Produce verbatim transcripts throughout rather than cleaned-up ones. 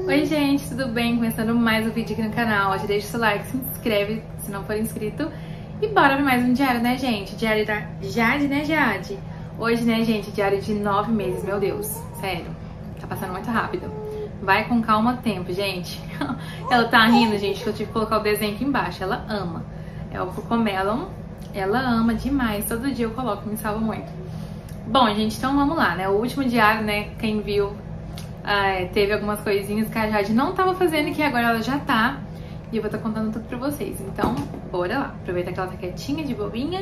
Oi gente, tudo bem? Começando mais um vídeo aqui no canal. Já deixa o seu like, se inscreve se não for inscrito. E bora ver mais um diário, né gente? Diário da Jade, né Jade? Hoje, né gente, diário de nove meses, meu Deus. Sério, tá passando muito rápido. Vai com calma tempo, gente. Ela tá rindo, gente, que eu tive que colocar o desenho aqui embaixo. Ela ama. É o Cocomelon. Ela ama demais. Todo dia eu coloco, me salva muito. Bom, gente, então vamos lá, né? O último diário, né? Quem viu, ah, teve algumas coisinhas que a Jade não tava fazendo e que agora ela já tá. E eu vou estar contando tudo pra vocês. Então, bora lá. Aproveita que ela tá quietinha, de bobinha.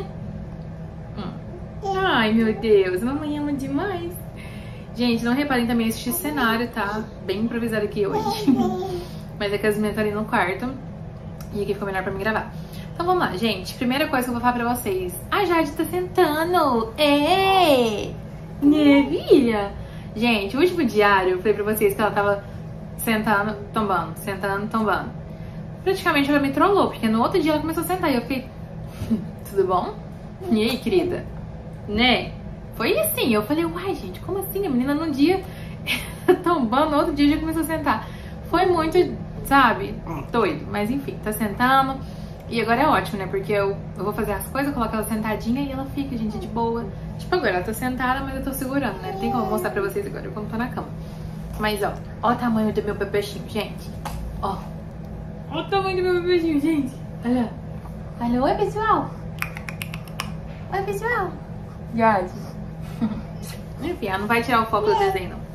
Hum. Ai, meu Deus. Mamãe ama demais. Gente, não reparem também este cenário, tá? Bem improvisado aqui hoje. Mas é que as meninas estão ali no quarto. E aqui ficou melhor pra mim gravar. Então vamos lá, gente. Primeira coisa que eu vou falar pra vocês. A Jade tá sentando. É! Minha filha. Gente, o último diário eu falei pra vocês que ela tava sentando, tombando, sentando, tombando. Praticamente ela me trollou, porque no outro dia ela começou a sentar e eu fiquei... Tudo bom? E aí, querida? Né? Foi assim, eu falei, uai, gente, como assim? A menina num dia tombando, no outro dia já começou a sentar. Foi muito, sabe, doido. Mas enfim, tá sentando. E agora é ótimo, né? Porque eu, eu vou fazer as coisas, eu coloco ela sentadinha e ela fica, gente, de boa. Tipo, agora ela tá sentada, mas eu tô segurando, né? Tem como mostrar pra vocês agora, como tô na cama. Mas, ó, ó o tamanho do meu bebechinho, gente. Ó. Ó o tamanho do meu bebechinho, gente. Olha. Olha, oi, pessoal. Oi, pessoal. Jade. Enfim, ela não vai tirar o foco do desenho, não.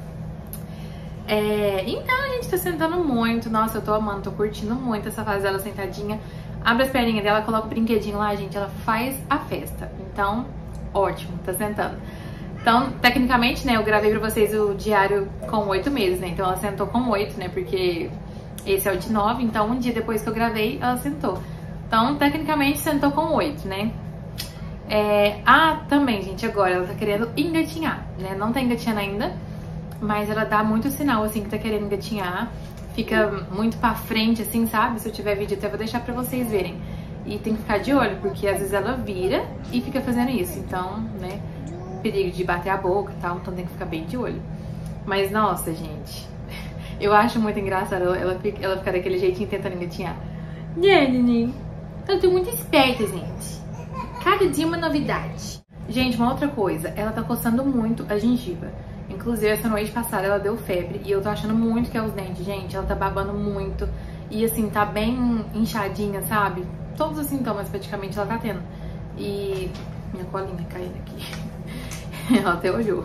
É, então, a gente tá sentando muito. Nossa, eu tô amando, tô curtindo muito essa fase dela sentadinha. Abre as perninhas dela, coloca o brinquedinho lá, gente, ela faz a festa. Então, ótimo, tá sentando. Então, tecnicamente, né, eu gravei pra vocês o diário com oito meses, né? Então ela sentou com oito, né, porque esse é o de nove, então um dia depois que eu gravei, ela sentou. Então, tecnicamente, sentou com oito, né? É... Ah, também, gente, agora ela tá querendo engatinhar, né? Não tá engatinhando ainda, mas ela dá muito sinal, assim, que tá querendo engatinhar. Fica muito pra frente, assim, sabe? Se eu tiver vídeo, até vou deixar pra vocês verem. E tem que ficar de olho, porque às vezes ela vira e fica fazendo isso. Então, né, perigo de bater a boca e tal, então tem que ficar bem de olho. Mas, nossa, gente, eu acho muito engraçado ela, ela, fica, ela ficar daquele jeitinho tentando engatinhar. Né, eu tô muito esperta, gente. Cada dia uma novidade. Gente, uma outra coisa, ela tá coçando muito a gengiva. Inclusive, essa noite passada ela deu febre e eu tô achando muito que é os dentes, gente. Ela tá babando muito e, assim, tá bem inchadinha, sabe? Todos os sintomas, praticamente, ela tá tendo. E minha colinha caindo aqui. Ela até olhou.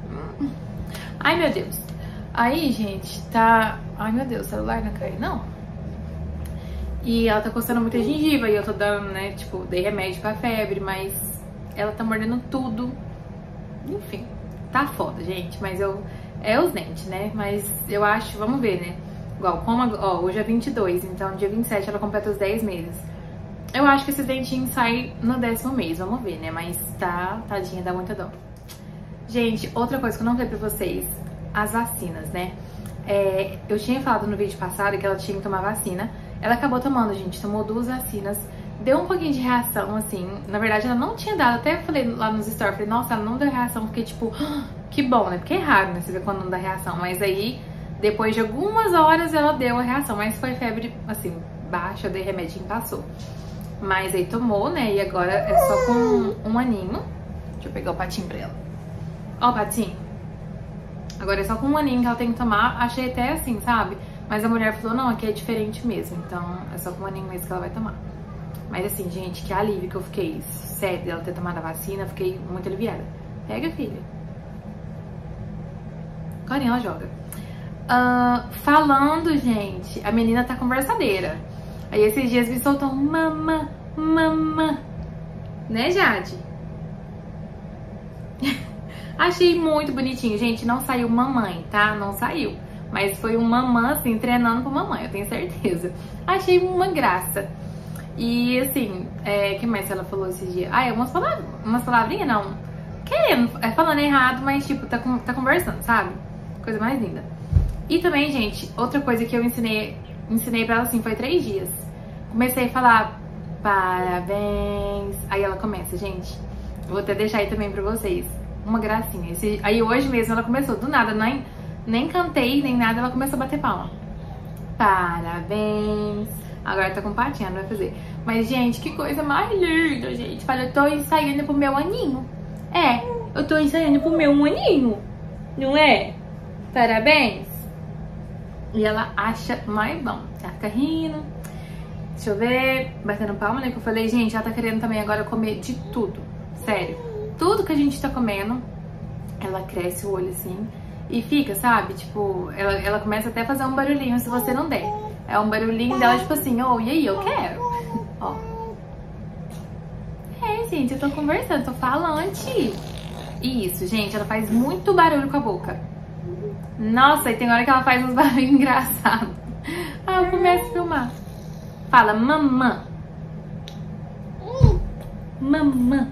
Ai, meu Deus. Aí, gente, tá... Ai, meu Deus, o celular não caiu, não. E ela tá coçando muito a gengiva e eu tô dando, né, tipo, dei remédio pra febre, mas ela tá mordendo tudo. Enfim. Tá foda, gente, mas eu... É os dentes, né? Mas eu acho... Vamos ver, né? Igual, como... Ó, hoje é vinte e dois, então dia vinte e sete ela completa os dez meses. Eu acho que esses dentinhos saem no décimo mês, vamos ver, né? Mas tá... Tadinha, dá muita dor. Gente, outra coisa que eu não falei pra vocês. As vacinas, né? É, eu tinha falado no vídeo passado que ela tinha que tomar vacina. Ela acabou tomando, gente. Tomou duas vacinas. Deu um pouquinho de reação, assim. Na verdade, ela não tinha dado. Até falei lá nos stories, falei, nossa, ela não deu reação. Porque, tipo, que bom, né? Porque é raro, né? Você ver quando não dá reação. Mas aí, depois de algumas horas, ela deu a reação. Mas foi febre, assim, baixa. Eu dei remedinho e passou. Mas aí tomou, né? E agora é só com um aninho. Deixa eu pegar o patinho pra ela. Ó o patinho. Agora é só com um aninho que ela tem que tomar. Achei até assim, sabe? Mas a mulher falou, não, aqui é diferente mesmo. Então, é só com um aninho mesmo que ela vai tomar. Mas assim, gente, que alívio que eu fiquei. Sério, dela ter tomado a vacina, fiquei muito aliviada. Pega, filha. Agora ela joga. Uh, falando, gente, a menina tá conversadeira. Aí esses dias me soltou mama, mama. Né, Jade? Achei muito bonitinho. Gente, não saiu mamãe, tá? Não saiu. Mas foi um mamã, assim, treinando com mamãe, eu tenho certeza. Achei uma graça. E assim, é, que mais ela falou esse dia? Ah, é umas, palavras, umas palavrinhas, não. Querendo, é, falando errado, mas tipo, tá, tá conversando, sabe? Coisa mais linda. E também, gente, outra coisa que eu ensinei, ensinei pra ela assim, foi três dias. Comecei a falar parabéns. Aí ela começa, gente. Vou até deixar aí também pra vocês. Uma gracinha. Esse, aí hoje mesmo ela começou, do nada, nem, nem cantei, nem nada, ela começou a bater palma. Parabéns. Agora tá com patinha, não vai fazer. Mas, gente, que coisa mais linda, gente. Fala, eu tô ensaiando pro meu aninho. É, eu tô ensaiando pro meu aninho. Não é? Parabéns. E ela acha mais bom. Ela fica rindo. Deixa eu ver. Batendo palma, né? Que eu falei, gente, ela tá querendo também agora comer de tudo. Sério. Tudo que a gente tá comendo, ela cresce o olho assim. E fica, sabe? Tipo, ela, ela começa até a fazer um barulhinho se você não der. É um barulhinho dela, tipo assim, oh, e aí, eu quero. Ó. É, gente, eu tô conversando, tô falante. Isso, gente, ela faz muito barulho com a boca. Nossa, e tem hora que ela faz uns barulhos engraçados. Ah, eu começo a filmar. Fala, mamã. Mamã.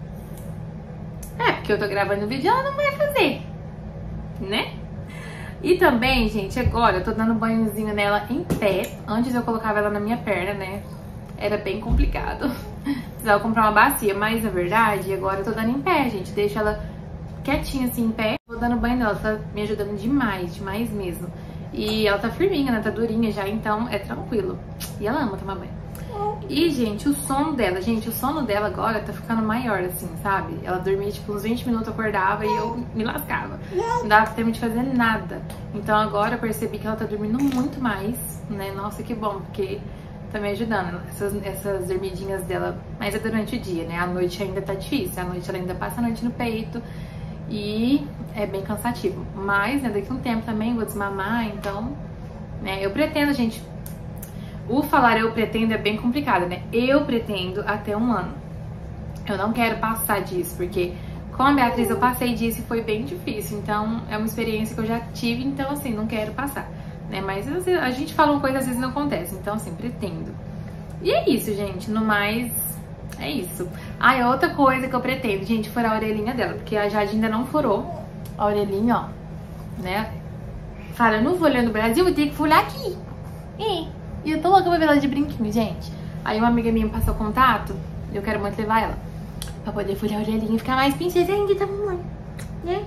É, porque eu tô gravando o vídeo, ela não vai fazer, né? E também, gente, agora eu tô dando banhozinho nela em pé. Antes eu colocava ela na minha perna, né? Era bem complicado. Precisava comprar uma bacia, mas na verdade, agora eu tô dando em pé, gente. Deixo ela quietinha assim em pé. Tô dando banho nela, tá me ajudando demais, demais mesmo. E ela tá firminha, né? Tá durinha já, então é tranquilo. E ela ama tomar banho. E, gente, o sono dela, gente, o sono dela agora tá ficando maior, assim, sabe? Ela dormia, tipo, uns vinte minutos, eu acordava e eu me lascava. Não dava tempo de fazer nada. Então agora eu percebi que ela tá dormindo muito mais, né? Nossa, que bom, porque tá me ajudando. Essas, essas dormidinhas dela, mas é durante o dia, né? À noite ainda tá difícil. À noite ela ainda passa a noite no peito e é bem cansativo. Mas, né, daqui a um tempo também vou desmamar, então, né? Eu pretendo, gente... O falar eu pretendo é bem complicado, né? Eu pretendo até um ano. Eu não quero passar disso, porque com a Beatriz eu passei disso e foi bem difícil. Então, é uma experiência que eu já tive, então, assim, não quero passar, né? Mas a gente fala uma coisa, às vezes não acontece. Então, assim, pretendo. E é isso, gente. No mais, é isso. Ah, e outra coisa que eu pretendo, gente, furar a orelhinha dela, porque a Jade ainda não furou a orelhinha, ó, né? Fala, eu não vou olhar no Brasil, vou ter que furar aqui. É. E eu tô louca pra ver ela de brinquinho, gente. Aí uma amiga minha me passou contato, e eu quero muito levar ela pra poder furar a orelhinha e ficar mais princesa ainda da mamãe, né?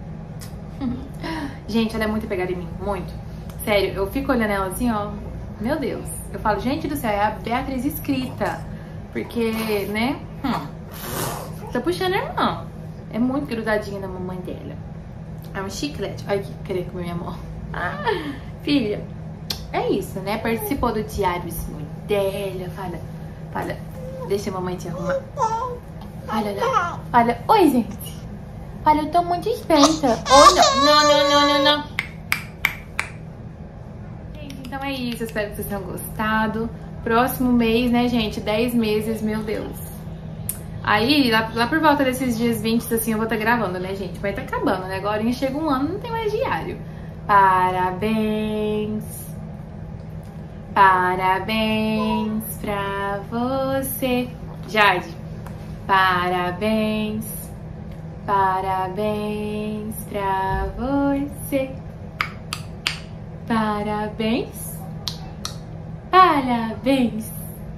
Gente, ela é muito apegada em mim, muito. Sério, eu fico olhando ela assim, ó. Meu Deus. Eu falo, gente do céu, é a Beatriz escrita. Porque, né? Hum, tô puxando a irmã. É muito grudadinha na mamãe dela. É um chiclete. Olha aqui, querer comer minha mão. Ah, filha. É isso, né? Participou do diário dela. Fala, fala, deixa a mamãe te arrumar. Fala lá, fala, oi, gente. Fala, eu tô muito esperta. Oh, não, não, não, não, não, não. Gente, então é isso. Espero que vocês tenham gostado. Próximo mês, né, gente? dez meses, meu Deus. Aí, lá, lá por volta desses dias vinte, assim, eu vou estar tá gravando, né, gente? Mas tá acabando, né? Agora chega um ano, não tem mais diário. Parabéns. Parabéns pra você, Jade. Parabéns, parabéns pra você. Parabéns, parabéns,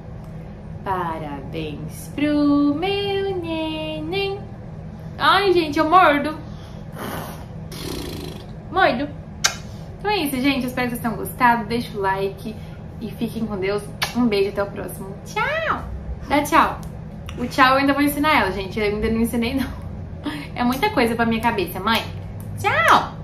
parabéns pro meu neném. Ai, gente, eu mordo. Mordo. Então é isso, gente. Espero que vocês tenham gostado. Deixa o like. E fiquem com Deus. Um beijo, até o próximo. Tchau! Dá tchau. O tchau eu ainda vou ensinar ela, gente. Eu ainda não ensinei, não. É muita coisa pra minha cabeça, mãe. Tchau!